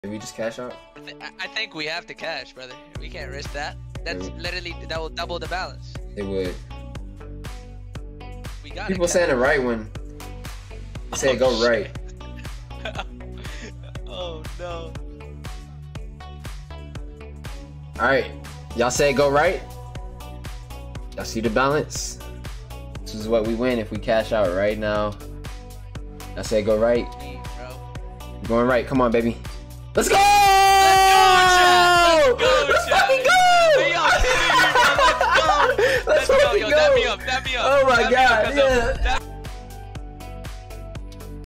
Did we just cash out? I think we have to cash, brother. We can't risk that. That's literally, that will double the balance. It would. We got People saying the right one. They say go right. Oh no. Alright. Y'all say go right? Y'all see the balance? This is what we win if we cash out right now. I say go right. Bro. Going right. Come on, baby. Let's go!